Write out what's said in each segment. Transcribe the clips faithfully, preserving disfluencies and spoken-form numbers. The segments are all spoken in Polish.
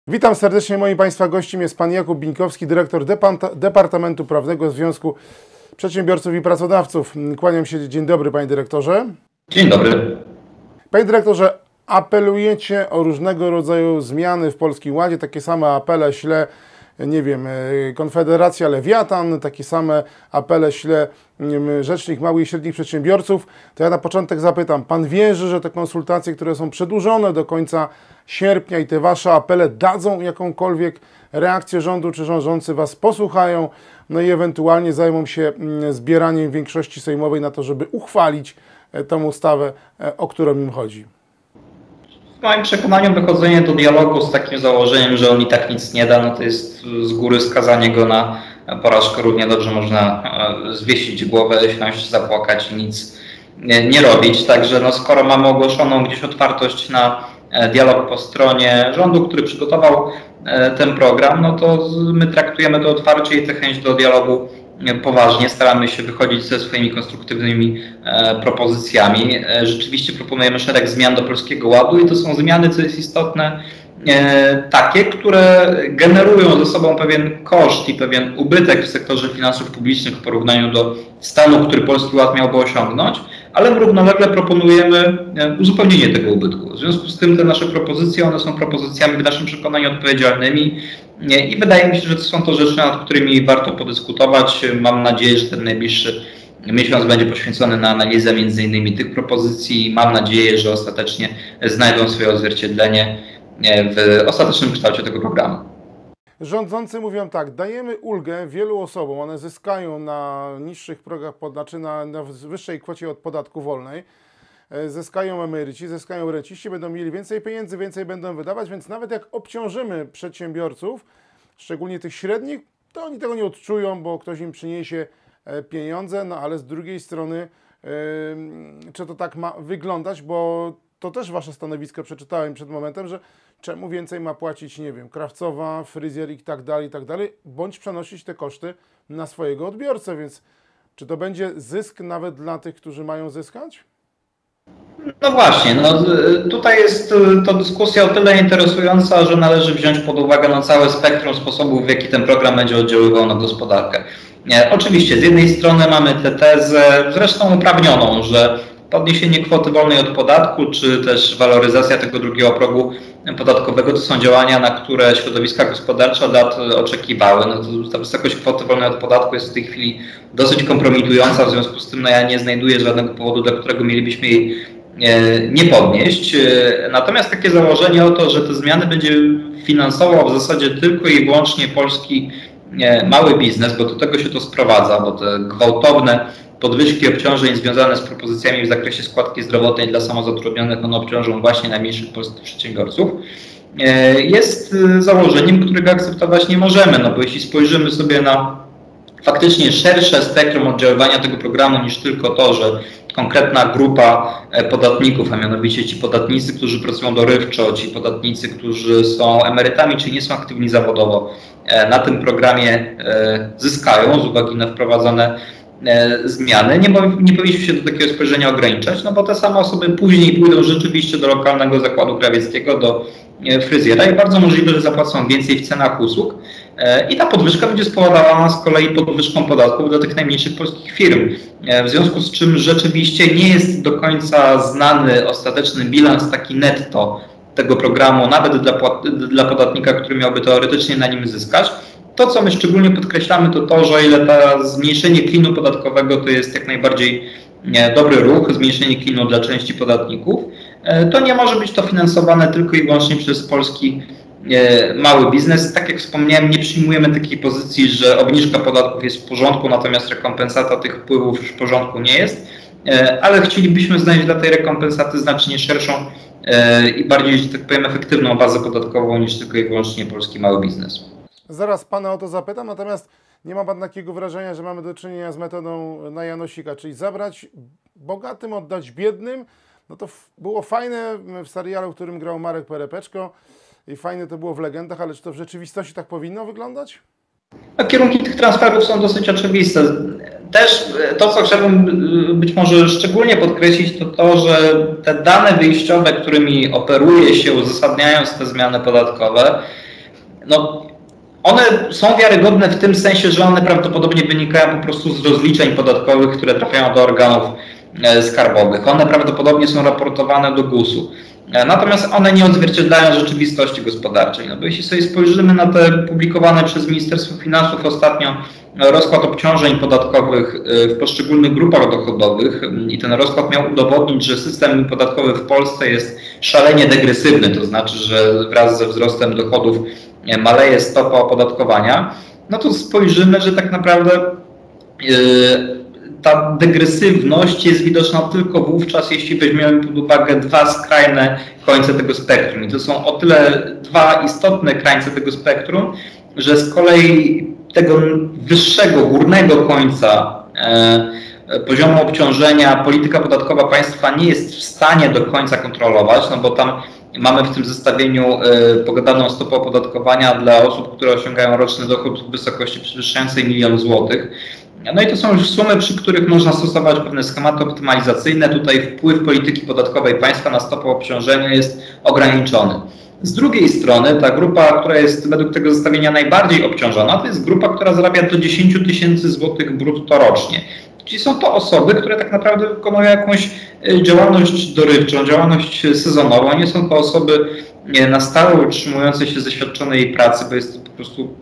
Witam serdecznie. Moim Państwa gościem jest Pan Jakub Bińkowski, dyrektor Departamentu Prawnego Związku Przedsiębiorców i Pracodawców. Kłaniam się. Dzień dobry, Panie Dyrektorze. Dzień dobry. Panie Dyrektorze, apelujecie o różnego rodzaju zmiany w Polskim Ładzie. Takie same apele śle, nie wiem, Konfederacja Lewiatan, takie same apele śle Rzecznik Małych i Średnich Przedsiębiorców. To ja na początek zapytam, Pan wierzy, że te konsultacje, które są przedłużone do końca sierpnia i te Wasze apele dadzą jakąkolwiek reakcję rządu, czy rządzący Was posłuchają, no i ewentualnie zajmą się zbieraniem większości sejmowej na to, żeby uchwalić tę ustawę, o którą im chodzi? W moim przekonaniu wychodzenie do dialogu z takim założeniem, że on i tak nic nie da, no to jest z góry skazanie go na porażkę. Równie dobrze można zwiesić głowę, siąść, zapłakać i nic nie, nie robić. Także no, skoro mamy ogłoszoną gdzieś otwartość na dialog po stronie rządu, który przygotował ten program, no to my traktujemy to otwarcie i tę chęć do dialogu poważnie. Staramy się wychodzić ze swoimi konstruktywnymi e, propozycjami. E, rzeczywiście proponujemy szereg zmian do Polskiego Ładu i to są zmiany, co jest istotne, e, takie, które generują ze sobą pewien koszt i pewien ubytek w sektorze finansów publicznych w porównaniu do stanu, który Polski Ład miałby osiągnąć, ale równolegle proponujemy uzupełnienie tego ubytku. W związku z tym te nasze propozycje, one są propozycjami w naszym przekonaniu odpowiedzialnymi i wydaje mi się, że to są to rzeczy, nad którymi warto podyskutować. Mam nadzieję, że ten najbliższy miesiąc będzie poświęcony na analizę między innymi tych propozycji. Mam nadzieję, że ostatecznie znajdą swoje odzwierciedlenie w ostatecznym kształcie tego programu. Rządzący mówią tak, dajemy ulgę wielu osobom, one zyskają na niższych progach, znaczy na, na wyższej kwocie od podatku wolnej, zyskają emeryci, zyskają renciści, będą mieli więcej pieniędzy, więcej będą wydawać, więc nawet jak obciążymy przedsiębiorców, szczególnie tych średnich, to oni tego nie odczują, bo ktoś im przyniesie pieniądze, no ale z drugiej strony, yy, czy to tak ma wyglądać, bo to też Wasze stanowisko przeczytałem przed momentem, że czemu więcej ma płacić, nie wiem, krawcowa, fryzjer i tak dalej, i tak dalej, bądź przenosić te koszty na swojego odbiorcę, więc czy to będzie zysk nawet dla tych, którzy mają zyskać? No właśnie, no tutaj jest to dyskusja o tyle interesująca, że należy wziąć pod uwagę no, całe spektrum sposobów, w jaki ten program będzie oddziaływał na gospodarkę. Nie, oczywiście, z jednej strony mamy tę tezę, zresztą uprawnioną, że podniesienie kwoty wolnej od podatku, czy też waloryzacja tego drugiego progu podatkowego to są działania, na które środowiska gospodarcze od lat oczekiwały. No to ta wysokość kwoty wolnej od podatku jest w tej chwili dosyć kompromitująca, w związku z tym no ja nie znajduję żadnego powodu, dla którego mielibyśmy jej nie podnieść. Natomiast takie założenie o to, że te zmiany będzie finansował w zasadzie tylko i wyłącznie polski mały biznes, bo do tego się to sprowadza, bo te gwałtowne podwyżki obciążeń związane z propozycjami w zakresie składki zdrowotnej dla samozatrudnionych, one obciążą właśnie najmniejszych polskich przedsiębiorców, jest założeniem, którego akceptować nie możemy, no bo jeśli spojrzymy sobie na faktycznie szersze spektrum oddziaływania tego programu niż tylko to, że konkretna grupa podatników, a mianowicie ci podatnicy, którzy pracują dorywczo, ci podatnicy, którzy są emerytami czy nie są aktywni zawodowo, na tym programie zyskają z uwagi na wprowadzone zmiany. Nie, nie powinniśmy się do takiego spojrzenia ograniczać, no bo te same osoby później pójdą rzeczywiście do lokalnego zakładu krawieckiego, do fryzjera i bardzo możliwe, że zapłacą więcej w cenach usług i ta podwyżka będzie spowodowana z kolei podwyżką podatków dla tych najmniejszych polskich firm. W związku z czym rzeczywiście nie jest do końca znany ostateczny bilans taki netto tego programu, nawet dla, dla podatnika, który miałby teoretycznie na nim zyskać. To, co my szczególnie podkreślamy, to to, że o ile to zmniejszenie klinu podatkowego to jest jak najbardziej dobry ruch, zmniejszenie klinu dla części podatników, to nie może być to finansowane tylko i wyłącznie przez polski mały biznes. Tak jak wspomniałem, nie przyjmujemy takiej pozycji, że obniżka podatków jest w porządku, natomiast rekompensata tych wpływów już w porządku nie jest, ale chcielibyśmy znaleźć dla tej rekompensaty znacznie szerszą i bardziej, że tak powiem, efektywną bazę podatkową niż tylko i wyłącznie polski mały biznes. Zaraz Pana o to zapytam, natomiast nie ma Pan takiego wrażenia, że mamy do czynienia z metodą na Janosika, czyli zabrać bogatym, oddać biednym. No to było fajne w serialu, w którym grał Marek Perepeczko i fajne to było w legendach, ale czy to w rzeczywistości tak powinno wyglądać? A kierunki tych transferów są dosyć oczywiste. Też to, co chciałbym być może szczególnie podkreślić, to to, że te dane wyjściowe, którymi operuje się, uzasadniając te zmiany podatkowe, no, one są wiarygodne w tym sensie, że one prawdopodobnie wynikają po prostu z rozliczeń podatkowych, które trafiają do organów skarbowych. One prawdopodobnie są raportowane do gusu. Natomiast one nie odzwierciedlają rzeczywistości gospodarczej. No bo jeśli sobie spojrzymy na te publikowane przez Ministerstwo Finansów ostatnio rozkład obciążeń podatkowych w poszczególnych grupach dochodowych i ten rozkład miał udowodnić, że system podatkowy w Polsce jest szalenie degresywny, to znaczy, że wraz ze wzrostem dochodów maleje stopa opodatkowania, no to spojrzymy, że tak naprawdę yy, ta degresywność jest widoczna tylko wówczas, jeśli weźmiemy pod uwagę dwa skrajne końce tego spektrum. I to są o tyle dwa istotne krańce tego spektrum, że z kolei tego wyższego, górnego końca e, poziomu obciążenia polityka podatkowa państwa nie jest w stanie do końca kontrolować, no bo tam mamy w tym zestawieniu e, pogadaną stopę opodatkowania dla osób, które osiągają roczny dochód w wysokości przewyższającej milion złotych. No i to są już sumy, przy których można stosować pewne schematy optymalizacyjne. Tutaj wpływ polityki podatkowej państwa na stopę obciążenia jest ograniczony. Z drugiej strony ta grupa, która jest według tego zestawienia najbardziej obciążona, to jest grupa, która zarabia do dziesięć tysięcy złotych brutto rocznie. Czyli są to osoby, które tak naprawdę wykonują jakąś działalność dorywczą, działalność sezonową. Nie są to osoby na stałe utrzymujące się ze świadczonej pracy, bo jest to po prostu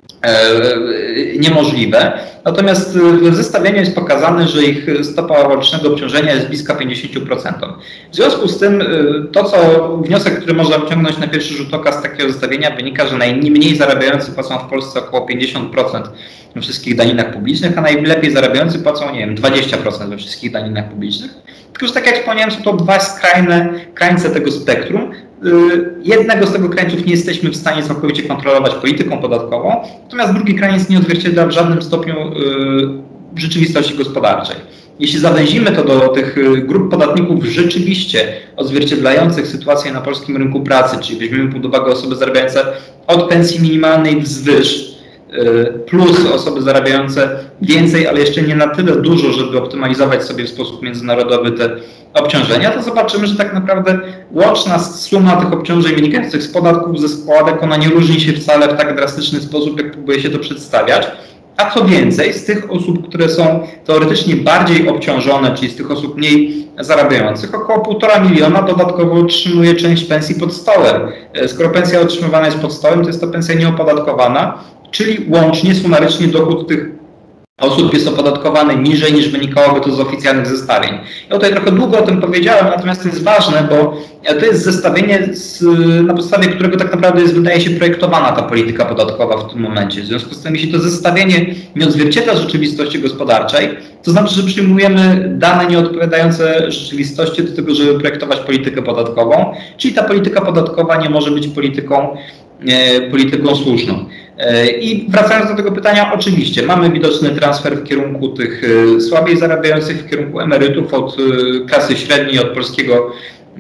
niemożliwe. Natomiast w zestawieniu jest pokazane, że ich stopa rocznego obciążenia jest bliska pięćdziesiąt procent. W związku z tym to, co wniosek, który można wyciągnąć na pierwszy rzut oka z takiego zestawienia, wynika, że najmniej zarabiający płacą w Polsce około pięćdziesiąt procent we wszystkich daninach publicznych, a najlepiej zarabiający płacą, nie wiem, dwadzieścia procent we wszystkich daninach publicznych. Tylko że tak jak wspomniałem, są to dwa skrajne krańce tego spektrum. Jednego z tego krańców nie jesteśmy w stanie całkowicie kontrolować polityką podatkową, natomiast drugi krańc nie odzwierciedla w żadnym stopniu rzeczywistości gospodarczej. Jeśli zawęzimy to do tych grup podatników rzeczywiście odzwierciedlających sytuację na polskim rynku pracy, czyli weźmiemy pod uwagę osoby zarabiające od pensji minimalnej wzwyż, plus osoby zarabiające więcej, ale jeszcze nie na tyle dużo, żeby optymalizować sobie w sposób międzynarodowy te obciążenia, to zobaczymy, że tak naprawdę łączna suma tych obciążeń wynikających z podatków, ze składek, ona nie różni się wcale w tak drastyczny sposób, jak próbuje się to przedstawiać. A co więcej, z tych osób, które są teoretycznie bardziej obciążone, czyli z tych osób mniej zarabiających, około półtora miliona dodatkowo otrzymuje część pensji pod stołem. Skoro pensja otrzymywana jest pod stołem, to jest to pensja nieopodatkowana, czyli łącznie, sumarycznie dochód tych osób jest opodatkowany niżej niż wynikałoby to z oficjalnych zestawień. Ja tutaj trochę długo o tym powiedziałem, natomiast to jest ważne, bo to jest zestawienie, z, na podstawie którego tak naprawdę jest, wydaje się, projektowana ta polityka podatkowa w tym momencie. W związku z tym, jeśli to zestawienie nie odzwierciedla rzeczywistości gospodarczej, to znaczy, że przyjmujemy dane nieodpowiadające rzeczywistości do tego, żeby projektować politykę podatkową, czyli ta polityka podatkowa nie może być polityką, e, polityką słuszną. I wracając do tego pytania, oczywiście mamy widoczny transfer w kierunku tych słabiej zarabiających, w kierunku emerytów od klasy średniej, od polskiego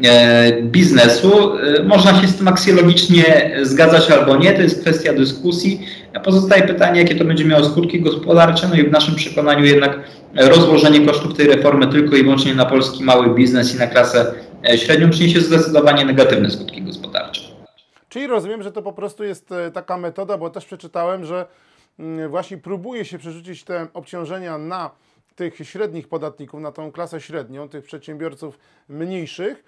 biznesu. Można się z tym aksjologicznie zgadzać albo nie, to jest kwestia dyskusji. Pozostaje pytanie, jakie to będzie miało skutki gospodarcze, no i w naszym przekonaniu jednak rozłożenie kosztów tej reformy tylko i wyłącznie na polski mały biznes i na klasę średnią przyniesie zdecydowanie negatywne skutki gospodarcze. Czyli rozumiem, że to po prostu jest taka metoda, bo też przeczytałem, że właśnie próbuje się przerzucić te obciążenia na tych średnich podatników, na tą klasę średnią, tych przedsiębiorców mniejszych,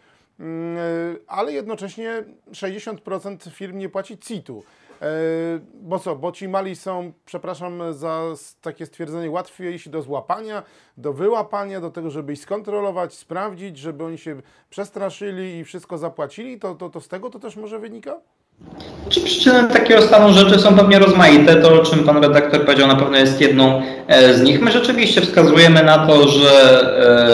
ale jednocześnie sześćdziesiąt procent firm nie płaci C I T-u. Bo co, bo ci mali są, przepraszam za takie stwierdzenie, łatwiejsi do złapania, do wyłapania, do tego, żeby ich skontrolować, sprawdzić, żeby oni się przestraszyli i wszystko zapłacili, to, to, to z tego to też może wynika? Czy przyczyny takiego stanu rzeczy są pewnie rozmaite, to o czym pan redaktor powiedział na pewno jest jedną z nich. My rzeczywiście wskazujemy na to, że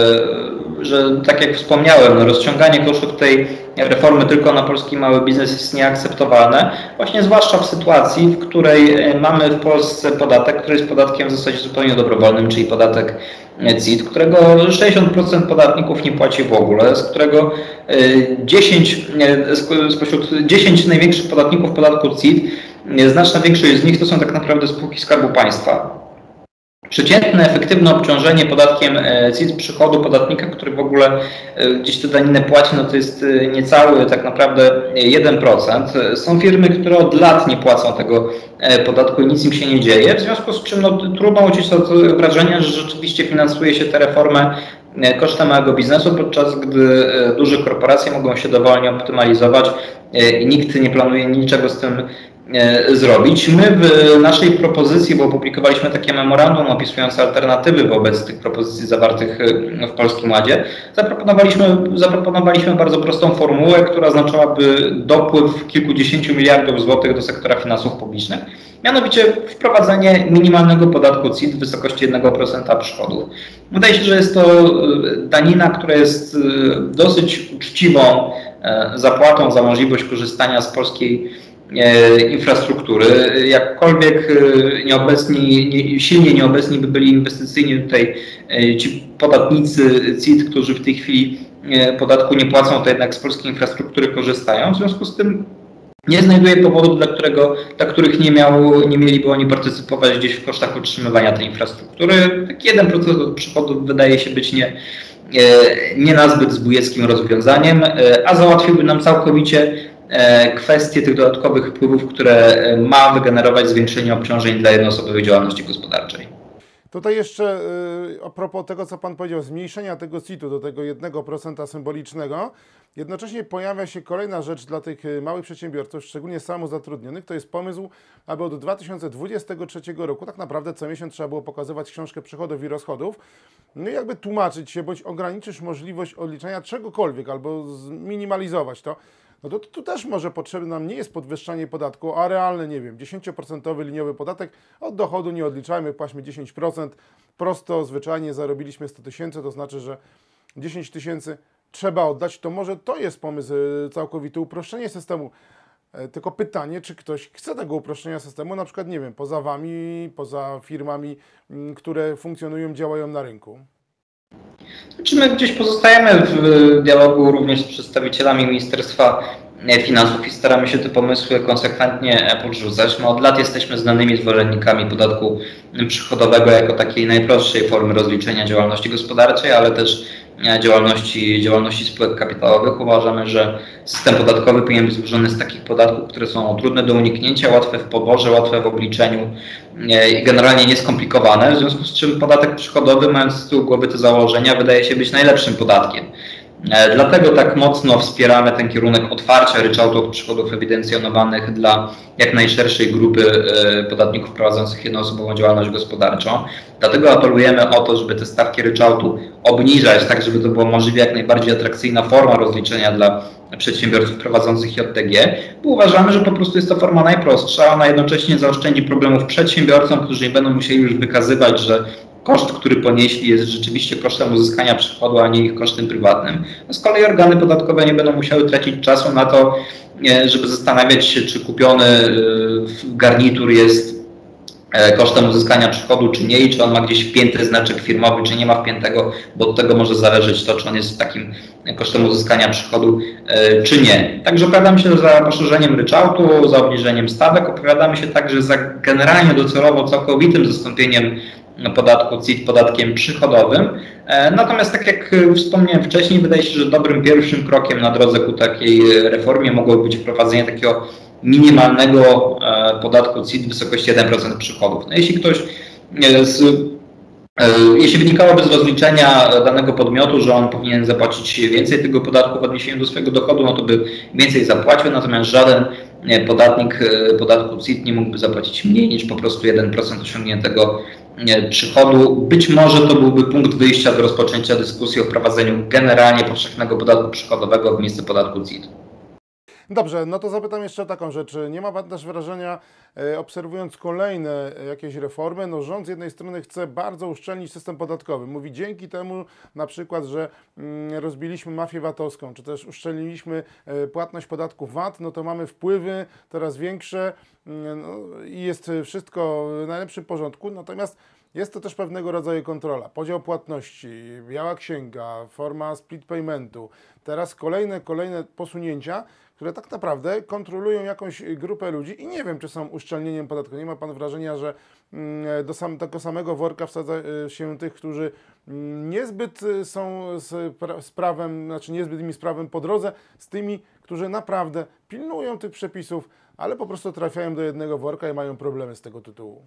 że tak jak wspomniałem, rozciąganie kosztów tej reformy tylko na polski mały biznes jest nieakceptowalne, właśnie zwłaszcza w sytuacji, w której mamy w Polsce podatek, który jest podatkiem w zasadzie zupełnie dobrowolnym, czyli podatek C I T, którego sześćdziesiąt procent podatników nie płaci w ogóle, z którego dziesięć, spośród dziesięciu największych podatników podatku C I T, znaczna większość z nich to są tak naprawdę spółki Skarbu Państwa. Przeciętne efektywne obciążenie podatkiem C I T przychodu podatnika, który w ogóle gdzieś tę daninę płaci, no to jest niecały tak naprawdę jeden procent. Są firmy, które od lat nie płacą tego podatku i nic im się nie dzieje, w związku z czym no, trudno uciec od wrażenia, że rzeczywiście finansuje się tę reformę kosztem małego biznesu, podczas gdy duże korporacje mogą się dowolnie optymalizować i nikt nie planuje niczego z tym zrobić. My w naszej propozycji, bo opublikowaliśmy takie memorandum opisujące alternatywy wobec tych propozycji zawartych w Polskim Ładzie, zaproponowaliśmy, zaproponowaliśmy bardzo prostą formułę, która oznaczałaby dopływ kilkudziesięciu miliardów złotych do sektora finansów publicznych, mianowicie wprowadzenie minimalnego podatku C I T w wysokości jednego procenta przychodów. Wydaje się, że jest to danina, która jest dosyć uczciwą zapłatą za możliwość korzystania z polskiej infrastruktury. Jakkolwiek nieobecni, nie, silnie nieobecni by byli inwestycyjni tutaj ci podatnicy C I T, którzy w tej chwili podatku nie płacą, to jednak z polskiej infrastruktury korzystają. W związku z tym nie znajduję powodów, dla, którego, dla których nie, miał, nie mieliby oni partycypować gdzieś w kosztach utrzymywania tej infrastruktury. Tak jeden procent od przychodów wydaje się być nie, nie nazbyt zbójeckim rozwiązaniem, a załatwiłby nam całkowicie kwestie tych dodatkowych wpływów, które ma wygenerować zwiększenie obciążeń dla jednoosobowej działalności gospodarczej. Tutaj jeszcze yy, a propos tego, co Pan powiedział, zmniejszenia tego C I T-u do tego jednego procenta symbolicznego, jednocześnie pojawia się kolejna rzecz dla tych małych przedsiębiorców, szczególnie samozatrudnionych, to jest pomysł, aby od dwa tysiące dwudziestego trzeciego roku tak naprawdę co miesiąc trzeba było pokazywać książkę przychodów i rozchodów, no i jakby tłumaczyć się, bądź ograniczyć możliwość odliczania czegokolwiek, albo zminimalizować to. No to tu też może potrzebne nam nie jest podwyższanie podatku, a realny, nie wiem, dziesięcioprocentowy liniowy podatek, od dochodu nie odliczajmy, płaćmy dziesięć procent, prosto, zwyczajnie zarobiliśmy sto tysięcy, to znaczy, że dziesięć tysięcy trzeba oddać, to może to jest pomysł, całkowite uproszczenie systemu. Tylko pytanie, czy ktoś chce tego uproszczenia systemu, na przykład, nie wiem, poza Wami, poza firmami, które funkcjonują, działają na rynku. Czy my gdzieś pozostajemy w dialogu również z przedstawicielami Ministerstwa Finansów i staramy się te pomysły konsekwentnie podrzucać. My od lat jesteśmy znanymi zwolennikami podatku przychodowego jako takiej najprostszej formy rozliczenia działalności gospodarczej, ale też działalności, działalności spółek kapitałowych. Uważamy, że system podatkowy powinien być złożony z takich podatków, które są trudne do uniknięcia, łatwe w poborze, łatwe w obliczeniu i generalnie nieskomplikowane, w związku z czym podatek przychodowy, mając z tyłu głowy te założenia, wydaje się być najlepszym podatkiem. Dlatego tak mocno wspieramy ten kierunek otwarcia ryczałtu od przychodów ewidencjonowanych dla jak najszerszej grupy podatników prowadzących jednoosobową działalność gospodarczą. Dlatego apelujemy o to, żeby te stawki ryczałtu obniżać, tak żeby to była możliwie jak najbardziej atrakcyjna forma rozliczenia dla przedsiębiorców prowadzących J T G, bo uważamy, że po prostu jest to forma najprostsza, ona jednocześnie zaoszczędzi problemów przedsiębiorcom, którzy nie będą musieli już wykazywać, że koszt, który ponieśli, jest rzeczywiście kosztem uzyskania przychodu, a nie ich kosztem prywatnym. Z kolei organy podatkowe nie będą musiały tracić czasu na to, żeby zastanawiać się, czy kupiony garnitur jest kosztem uzyskania przychodu, czy nie, i czy on ma gdzieś wpięty znaczek firmowy, czy nie ma wpiętego, bo od tego może zależeć to, czy on jest takim kosztem uzyskania przychodu, czy nie. Także opowiadamy się za poszerzeniem ryczałtu, za obniżeniem stawek, opowiadamy się także za generalnie docelowo całkowitym zastąpieniem podatku C I T podatkiem przychodowym. Natomiast tak jak wspomniałem wcześniej, wydaje się, że dobrym pierwszym krokiem na drodze ku takiej reformie mogłoby być wprowadzenie takiego minimalnego podatku C I T w wysokości jeden procent przychodów. No jeśli ktoś z, jeśli wynikałoby z rozliczenia danego podmiotu, że on powinien zapłacić więcej tego podatku w odniesieniu do swojego dochodu, no to by więcej zapłacił, natomiast żaden podatnik podatku C I T nie mógłby zapłacić mniej niż po prostu jeden procent osiągniętego przychodu. Być może to byłby punkt wyjścia do rozpoczęcia dyskusji o wprowadzeniu generalnie powszechnego podatku przychodowego w miejsce podatku C I T. Dobrze, no to zapytam jeszcze o taką rzecz. Nie ma Pan też wrażenia, e, obserwując kolejne jakieś reformy, no rząd z jednej strony chce bardzo uszczelnić system podatkowy. Mówi dzięki temu na przykład, że mm, rozbiliśmy mafię VAT-owską, czy też uszczelniliśmy e, płatność podatku V A T, no to mamy wpływy coraz większe mm, no, i jest wszystko w najlepszym porządku. Natomiast jest to też pewnego rodzaju kontrola. Podział płatności, biała księga, forma split paymentu. Teraz kolejne, kolejne posunięcia, które tak naprawdę kontrolują jakąś grupę ludzi i nie wiem, czy są uszczelnieniem podatku. Nie ma Pan wrażenia, że do sam, tego samego worka wsadza się tych, którzy niezbyt są z, pra, z prawem, znaczy niezbyt mi z prawem po drodze, z tymi, którzy naprawdę pilnują tych przepisów, ale po prostu trafiają do jednego worka i mają problemy z tego tytułu.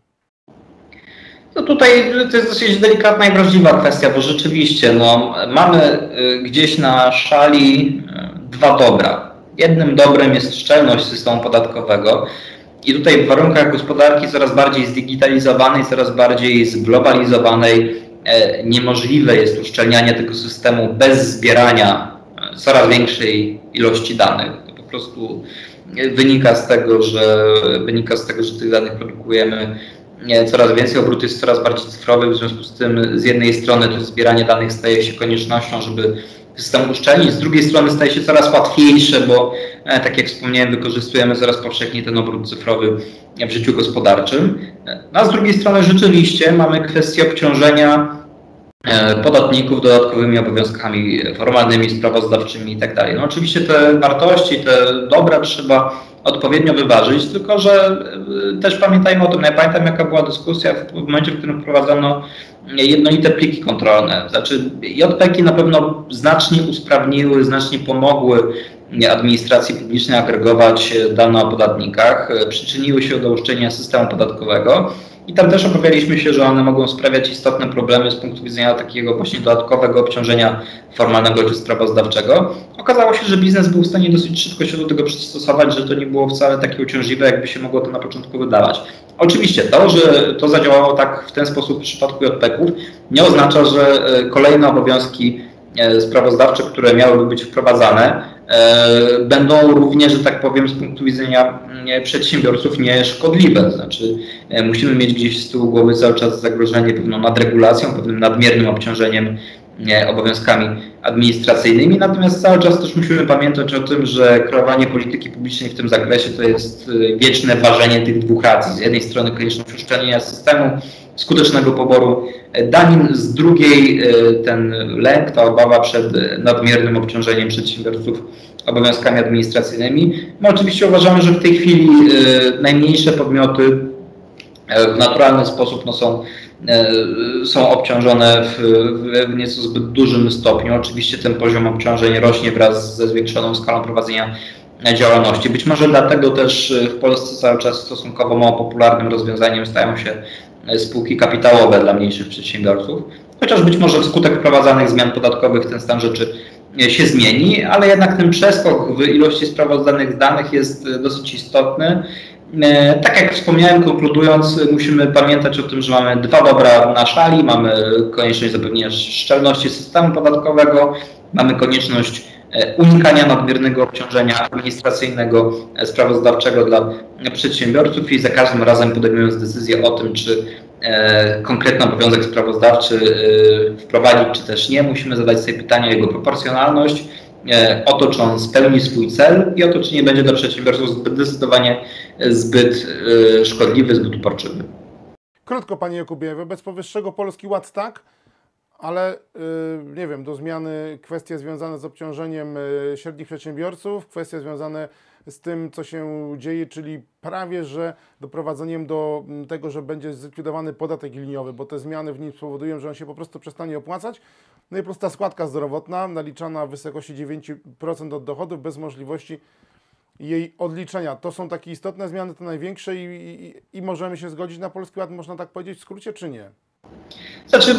No tutaj to jest dosyć delikatna i wrażliwa kwestia, bo rzeczywiście no, mamy gdzieś na szali dwa dobra. Jednym dobrem jest szczelność systemu podatkowego i tutaj w warunkach gospodarki coraz bardziej zdigitalizowanej, coraz bardziej zglobalizowanej niemożliwe jest uszczelnianie tego systemu bez zbierania coraz większej ilości danych. To po prostu wynika z tego, że wynika z tego, że tych danych produkujemy coraz więcej, obrót jest coraz bardziej cyfrowy, w związku z tym z jednej strony to zbieranie danych staje się koniecznością, żeby system uszczelnić, z drugiej strony staje się coraz łatwiejsze, bo tak jak wspomniałem, wykorzystujemy coraz powszechniej ten obrót cyfrowy w życiu gospodarczym. No, a z drugiej strony rzeczywiście mamy kwestię obciążenia podatników dodatkowymi obowiązkami formalnymi, sprawozdawczymi i tak dalej. No oczywiście te wartości, te dobra trzeba odpowiednio wyważyć, tylko że też pamiętajmy o tym, ja pamiętam jaka była dyskusja w momencie, w którym wprowadzono jednolite pliki kontrolne. Znaczy J P K i na pewno znacznie usprawniły, znacznie pomogły administracji publicznej agregować dane o podatnikach, przyczyniły się do uszczelnienia systemu podatkowego. I tam też obawialiśmy się, że one mogą sprawiać istotne problemy z punktu widzenia takiego właśnie dodatkowego obciążenia formalnego czy sprawozdawczego. Okazało się, że biznes był w stanie dosyć szybko się do tego przystosować, że to nie było wcale takie uciążliwe, jakby się mogło to na początku wydawać. Oczywiście to, że to zadziałało tak w ten sposób w przypadku J P K ów, nie oznacza, że kolejne obowiązki sprawozdawcze, które miałyby być wprowadzane, będą również, że tak powiem, z punktu widzenia przedsiębiorców nieszkodliwe. Znaczy musimy mieć gdzieś z tyłu głowy cały czas zagrożenie pewną nadregulacją, pewnym nadmiernym obciążeniem obowiązkami administracyjnymi, natomiast cały czas też musimy pamiętać o tym, że kreowanie polityki publicznej w tym zakresie to jest wieczne ważenie tych dwóch racji. Z jednej strony konieczność uszczelnienia systemu, skutecznego poboru danin, z drugiej ten lęk, ta obawa przed nadmiernym obciążeniem przedsiębiorców obowiązkami administracyjnymi. My oczywiście uważamy, że w tej chwili najmniejsze podmioty w naturalny sposób no, są, są obciążone w, w nieco zbyt dużym stopniu. Oczywiście ten poziom obciążeń rośnie wraz ze zwiększoną skalą prowadzenia działalności. Być może dlatego też w Polsce cały czas stosunkowo mało popularnym rozwiązaniem stają się spółki kapitałowe dla mniejszych przedsiębiorców. Chociaż być może wskutek wprowadzanych zmian podatkowych ten stan rzeczy się zmieni, ale jednak ten przeskok w ilości sprawozdanych danych jest dosyć istotny. Tak jak wspomniałem, konkludując, musimy pamiętać o tym, że mamy dwa dobra na szali, mamy konieczność zapewnienia szczelności systemu podatkowego, mamy konieczność unikania nadmiernego obciążenia administracyjnego, sprawozdawczego dla przedsiębiorców i za każdym razem podejmując decyzję o tym, czy konkretny obowiązek sprawozdawczy wprowadzić, czy też nie, musimy zadać sobie pytanie o jego proporcjonalność, o to, czy on spełni swój cel i o to, czy nie będzie dla przedsiębiorców zbyt zdecydowanie zbyt szkodliwy, zbyt uporczywy. Krótko, Panie Jakubie, wobec powyższego Polski Ład tak, ale yy, nie wiem, do zmiany kwestie związane z obciążeniem yy, średnich przedsiębiorców, kwestie związane z tym, co się dzieje, czyli prawie, że doprowadzeniem do tego, że będzie zlikwidowany podatek liniowy, bo te zmiany w nim spowodują, że on się po prostu przestanie opłacać. No i prosta składka zdrowotna naliczana w wysokości dziewięć procent od dochodów bez możliwości jej odliczenia. To są takie istotne zmiany, te największe i, i, i możemy się zgodzić na Polski Ład, można tak powiedzieć w skrócie, czy nie? Znaczy,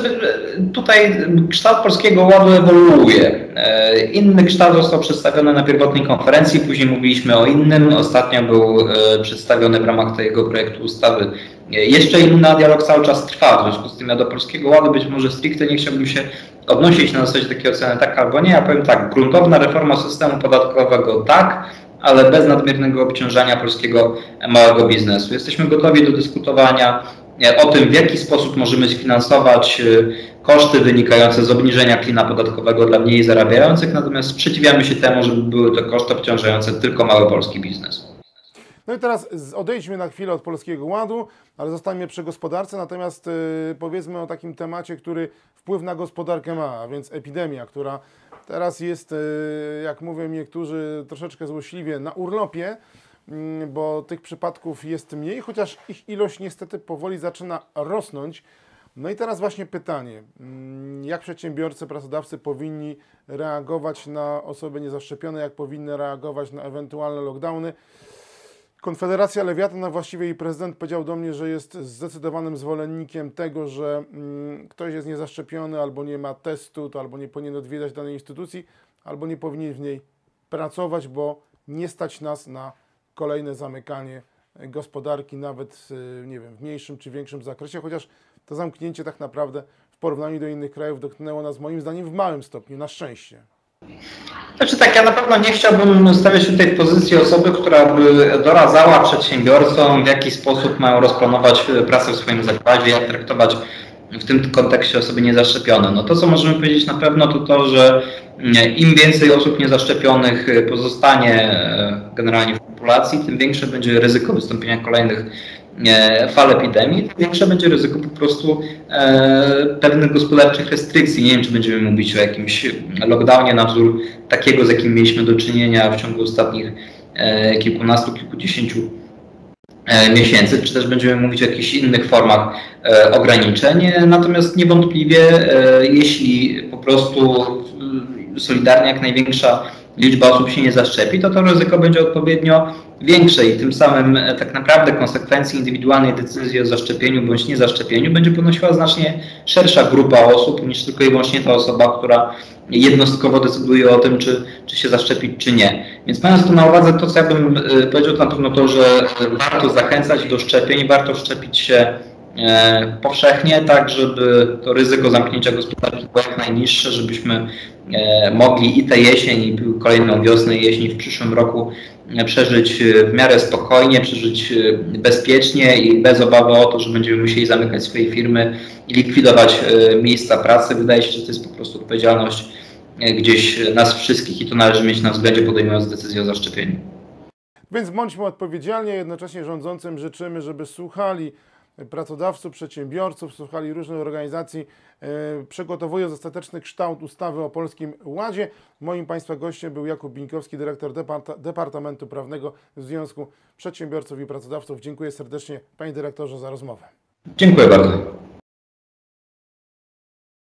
tutaj kształt Polskiego Ładu ewoluuje. Inny kształt został przedstawiony na pierwotnej konferencji, później mówiliśmy o innym. Ostatnio był przedstawiony w ramach tego projektu ustawy jeszcze inny, a dialog cały czas trwa. W związku z tym ja do Polskiego Ładu być może stricte nie chciałbym się odnosić na zasadzie takiej oceny tak albo nie. Ja powiem tak, gruntowna reforma systemu podatkowego tak, ale bez nadmiernego obciążania polskiego małego biznesu. Jesteśmy gotowi do dyskutowania o tym, w jaki sposób możemy sfinansować koszty wynikające z obniżenia klina podatkowego dla mniej zarabiających, natomiast sprzeciwiamy się temu, żeby były to koszty obciążające tylko mały polski biznes. No i teraz odejdźmy na chwilę od Polskiego Ładu, ale zostańmy przy gospodarce, natomiast yy, powiedzmy o takim temacie, który wpływ na gospodarkę ma, a więc epidemia, która Teraz jest, jak mówią niektórzy, troszeczkę złośliwie na urlopie, bo tych przypadków jest mniej, chociaż ich ilość niestety powoli zaczyna rosnąć. No i teraz właśnie pytanie, jak przedsiębiorcy, pracodawcy powinni reagować na osoby niezaszczepione, jak powinny reagować na ewentualne lockdowny. Konfederacja Lewiatan, a właściwie i prezydent powiedział do mnie, że jest zdecydowanym zwolennikiem tego, że ktoś jest niezaszczepiony albo nie ma testu, to albo nie powinien odwiedzać danej instytucji, albo nie powinien w niej pracować, bo nie stać nas na kolejne zamykanie gospodarki, nawet nie wiem, w mniejszym czy większym zakresie, chociaż to zamknięcie tak naprawdę w porównaniu do innych krajów dotknęło nas moim zdaniem w małym stopniu, na szczęście. Znaczy tak, ja na pewno nie chciałbym stawiać się tutaj w pozycji osoby, która by doradzała przedsiębiorcom, w jaki sposób mają rozplanować pracę w swoim zakładzie, jak traktować w tym kontekście osoby niezaszczepione. No to, co możemy powiedzieć na pewno, to to, że im więcej osób niezaszczepionych pozostanie generalnie w populacji, tym większe będzie ryzyko wystąpienia kolejnych fal epidemii, tym większe będzie ryzyko po prostu e, pewnych gospodarczych restrykcji. Nie wiem, czy będziemy mówić o jakimś lockdownie na wzór takiego, z jakim mieliśmy do czynienia w ciągu ostatnich e, kilkunastu, kilkudziesięciu e, miesięcy, czy też będziemy mówić o jakichś innych formach e, ograniczeń. Natomiast niewątpliwie, e, jeśli po prostu solidarnie jak największa liczba osób się nie zaszczepi, to to ryzyko będzie odpowiednio większe i tym samym tak naprawdę konsekwencje indywidualnej decyzji o zaszczepieniu bądź niezaszczepieniu będzie ponosiła znacznie szersza grupa osób niż tylko i wyłącznie ta osoba, która jednostkowo decyduje o tym, czy, czy się zaszczepić, czy nie. Więc mając to na uwadze, to co ja bym powiedział, to na pewno to, że warto zachęcać do szczepień, warto szczepić się e, powszechnie, tak żeby to ryzyko zamknięcia gospodarki było jak najniższe, żebyśmy e, mogli i tę jesień, i kolejną wiosnę i jesień w przyszłym roku przeżyć w miarę spokojnie, przeżyć bezpiecznie i bez obawy o to, że będziemy musieli zamykać swoje firmy i likwidować miejsca pracy. Wydaje się, że to jest po prostu odpowiedzialność gdzieś nas wszystkich i to należy mieć na względzie, podejmując decyzję o zaszczepieniu. Więc bądźmy odpowiedzialni, jednocześnie rządzącym życzymy, żeby słuchali pracodawców, przedsiębiorców, słuchali różnych organizacji, e, przygotowując ostateczny kształt ustawy o Polskim Ładzie. Moim Państwa gościem był Jakub Bińkowski, dyrektor Departa- Departamentu Prawnego w Związku Przedsiębiorców i Pracodawców. Dziękuję serdecznie, Panie Dyrektorze, za rozmowę. Dziękuję bardzo.